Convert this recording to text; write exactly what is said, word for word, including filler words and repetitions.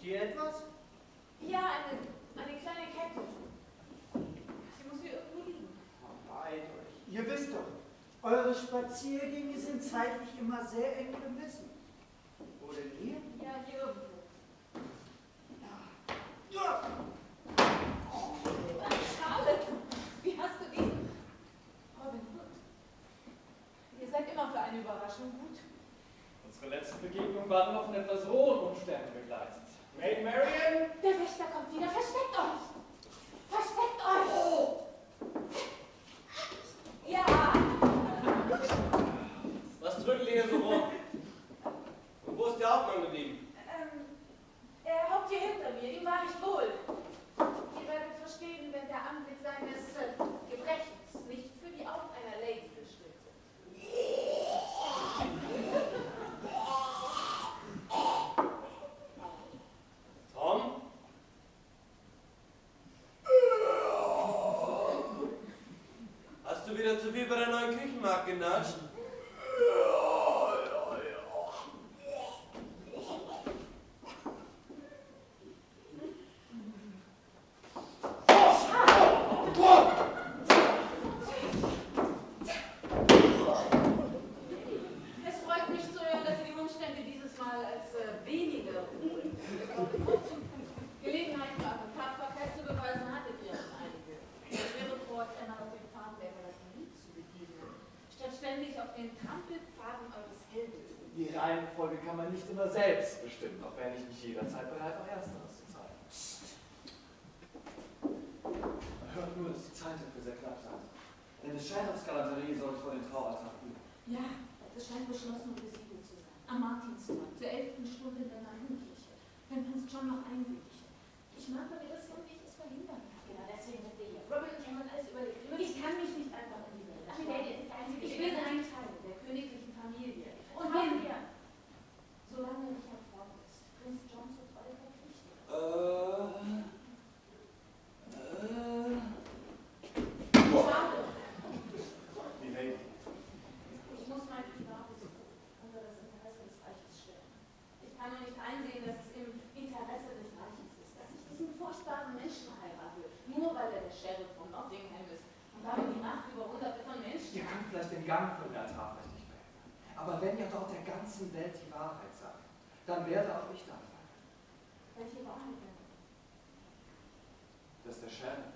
Hier etwas? Ja, eine, eine kleine Kette. Sie muss hier irgendwo liegen. Beeilt euch. Ihr wisst doch, eure Spaziergänge sind zeitlich immer sehr eng bemessen. Wo denn hier? Ja, hier irgendwo. Ja. Schade. Wie hast du diesen Robin Hood? Ihr seid immer für eine Überraschung gut. Unsere letzte Begegnung war nur von etwas rohen Umständen begleitet. Maid Marian? Der Wächter kommt wieder. Versteckt euch! Versteckt euch! Oh. Ja! Was drückt ihr hier so rum? Und wo ist der Hauptmann geblieben? Ähm, er hockt hier hinter mir. Ihm war nicht wohl. Ihr werdet verstehen, wenn der Anblick seines äh, Gebrechens nicht für die Augen einer Lady bestimmt ist. Tom? Hast du wieder zu viel bei der neuen Küchenmarkt genascht? Es freut mich zu hören, dass Sie die Umstände dieses Mal als äh, weniger Gelegenheiten haben. Tapferkeit zu beweisen hattet ihr schon einige. Es wäre fort, einmal auf den Pfad der Melancholie zu begegnen, statt ständig auf den Trampelpfaden eures Helden. Die Reihenfolge kann man nicht immer selbst bestimmen, auch wenn ich mich jederzeit bereit war, Ersteres zu zeigen. Man hört nur, dass die Zeit dafür sehr knapp sein. Denn das Scheidungsgalanterie soll ich vor den Traualtar führen. Ja, es scheint beschlossen und besiegelt zu sein. Am Martinstag, zur elften Stunde in der Marienkirche, wenn Prinz John noch einwilligt. Ich mag aber das und ich es verhindern kann. Genau, deswegen sind wir hier. Robin und ich haben uns alles überlegt. Ich kann mich nicht einfach in die Welt Ach, die Lady ist die einzige. Ich bin ein Teil der königlichen Familie. Und haben wenn wir. solange Richard fort ist, Prinz John zur Treue verpflichtet. Äh. Äh. Schade. Die Lady. Ich muss mein privates unter das Interesse des Reiches stellen. Ich kann nur nicht einsehen, dass es im Interesse des Reiches ist, dass ich diesen furchtbaren Menschen heirate, nur weil er der Sheriff von Nottingham ist und damit die Macht über hunderte von Menschen Ihr könnt vielleicht den Gang von der Tat richtig verändern. Aber wenn ihr dort der ganzen Welt die Wahrheit sagt, dann werde auch ich da sein. Welche Wahrheit denn? Dass der Sheriff